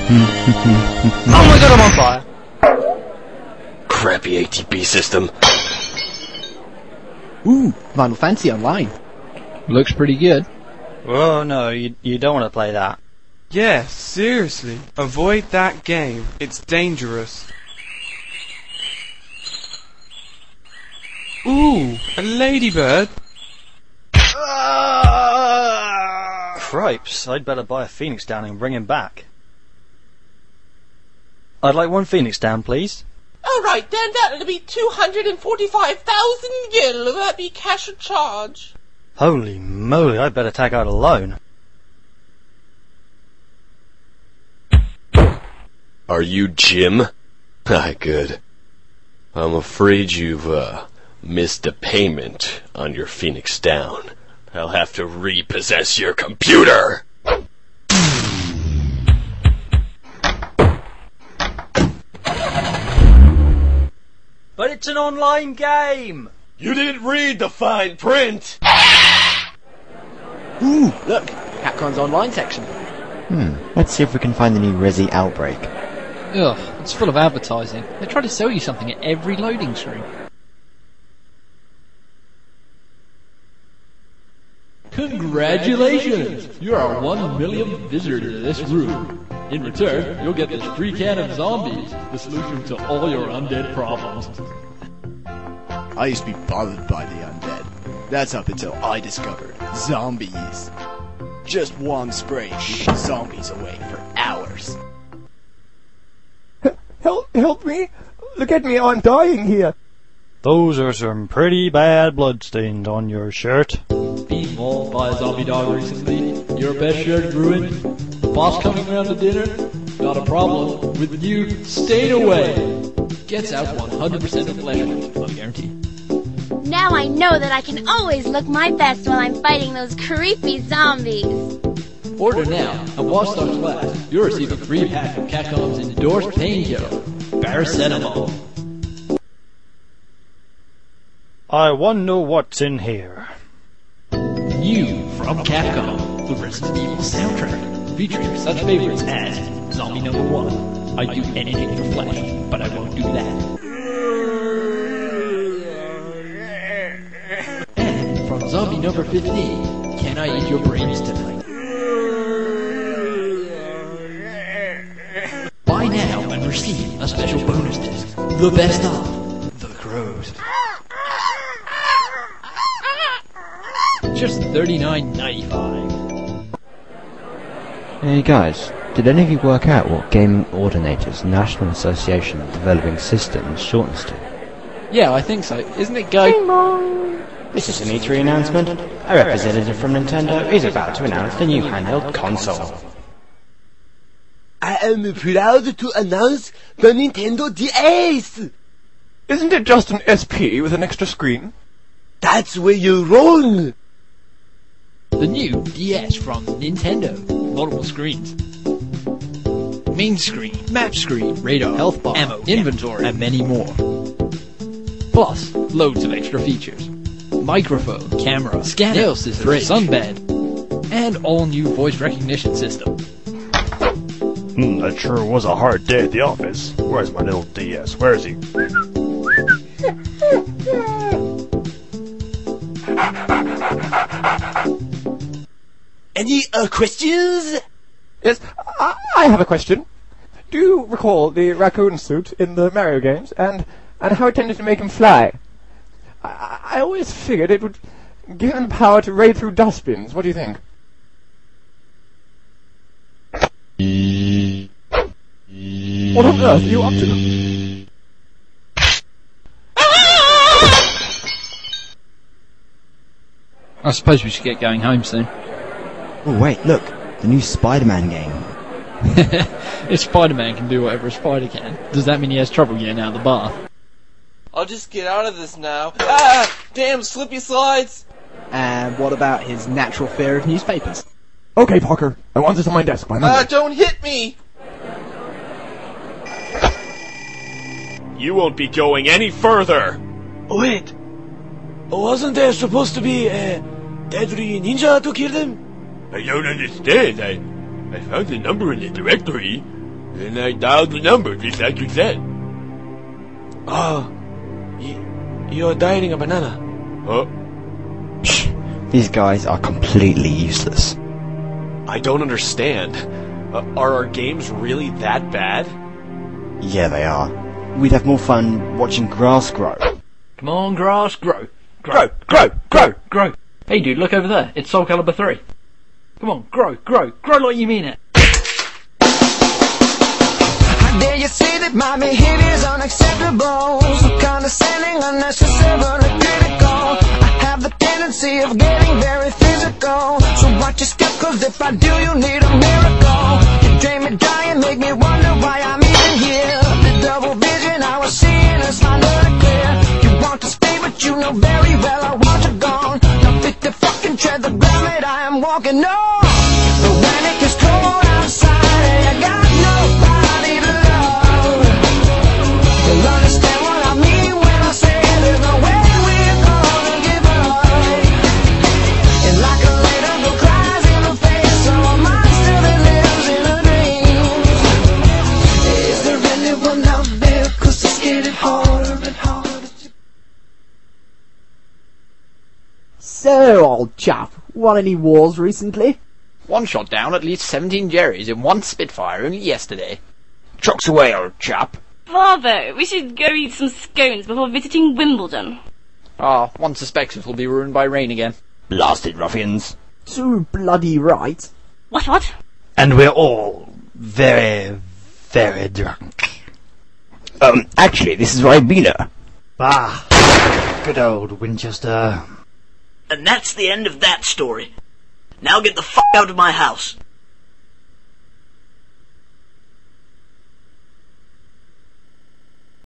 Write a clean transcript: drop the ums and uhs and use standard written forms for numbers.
Oh my god, I'm on fire! Crappy ATP system. Ooh, Final Fantasy Online. Looks pretty good. Oh no, you don't want to play that. Yeah, seriously. Avoid that game. It's dangerous. Ooh, a ladybird. Cripes, I'd better buy a Phoenix down and bring him back. I'd like one Phoenix down, please. Alright then, that'll be 245,000 gil. Will that be cash or charge? Holy moly, I'd better take out a loan. Are you Jim? Ah, good. I'm afraid you've, missed a payment on your Phoenix Down. I'll have to repossess your computer! But it's an online game! You didn't read the fine print! Ooh, look, Capcom's online section. Let's see if we can find the new Resi Outbreak. Ugh, it's full of advertising. They try to sell you something at every loading screen. Congratulations! You are our 1 millionth visitor to this room. In return, you'll get this free can of zombies, the solution to all your undead problems. I used to be bothered by the undead. That's up until I discovered zombies. Just one spray keeps zombies away for hours. Help me! Look at me, I'm dying here! Those are some pretty bad bloodstains on your shirt. Being mauled by a zombie dog recently, your best shirt ruined, boss coming around to dinner, not a problem, with you stayed away. Gets out 100% of flesh wounds, I guarantee. Now I know that I can always look my best while I'm fighting those creepy zombies. Order now, and while stocks last, you'll receive a free pack of Capcom's endorsed painkiller, paracetamol. I wanna know what's in here. New from Capcom, the Resident Evil soundtrack, featuring such favorites as Zombie Number 1, I'd do anything for Flash, but I won't do that. And from Zombie Number 15, Can I Eat Your Brains Tonight? Buy now and receive a special bonus disc, the best of The Crows. Just $39.95. Hey guys, did any of you work out what Gaming Ordinators National Association of Developing Systems shortens to? Yeah, I think so. Isn't it Go? This is an E3 announcement. A representative from Nintendo is about to announce the new handheld console. I am proud to announce the Nintendo DS! Isn't it just an SP with an extra screen? That's where you're wrong! The new DS from Nintendo. Multiple screens. Main screen, map screen, radar, health bar, ammo, inventory, and many more. Plus, loads of extra features. Microphone, camera, scanner, nail scissors, sunbed, and all new voice recognition system. That sure was a hard day at the office. Where's my little DS? Where is he? Any questions? Yes, I have a question. Do you recall the raccoon suit in the Mario games, and how it tended to make him fly? I always figured it would give him the power to raid through dustbins. What do you think? What on earth are you up to? I suppose we should get going home soon. Oh wait, look, the new Spider-Man game. If Spider-Man can do whatever a spider can, does that mean he has trouble getting out of the bath? I'll just get out of this now. Ah! Damn slippy slides! And what about his natural fear of newspapers? Okay, Parker, I want this on my desk by Monday. Don't hit me! You won't be going any further! Wait! Wasn't there supposed to be a deadly ninja to kill them? I don't understand. I found the number in the directory. And I dialed the number just like you said. Oh, you're dieting a banana. Huh? These guys are completely useless. I don't understand. Are our games really that bad? Yeah, they are. We'd have more fun watching grass grow. Come on, grass, grow. Grow, grow, grow, grow. Hey dude, look over there. It's Soul Calibur 3. Come on, grow, grow, grow like you mean it. How dare you say that my behavior's unacceptable? So condescending, unnecessarily critical. I have the tendency of getting very physical. So watch your step, cause if I do, you need a miracle. You drain me dry and make me wonder why I'm even here. The double vision I was seeing is finally clear. You want to stay, but you know very well I want you gone. Now fit to fucking tread the ground that I am walking on. But when it gets cold outside and you got nobody to love, you'll understand what I mean when I say there's no way we're gonna give up. And like a lady who cries in the face of a monster that lives in a dream. Is there anyone out there? 'Cause it's getting harder and harder to... So, old chap, won any wars recently? One shot down at least 17 Jerrys in one Spitfire only yesterday. Trucks away, old chap. Bravo! We should go eat some scones before visiting Wimbledon. Ah, one suspects it will be ruined by rain again. Blasted ruffians. Too bloody right. What? And we're all very, very drunk. Actually, this is Ribena. Ah, good old Winchester. And that's the end of that story. Now get the fuck out of my house.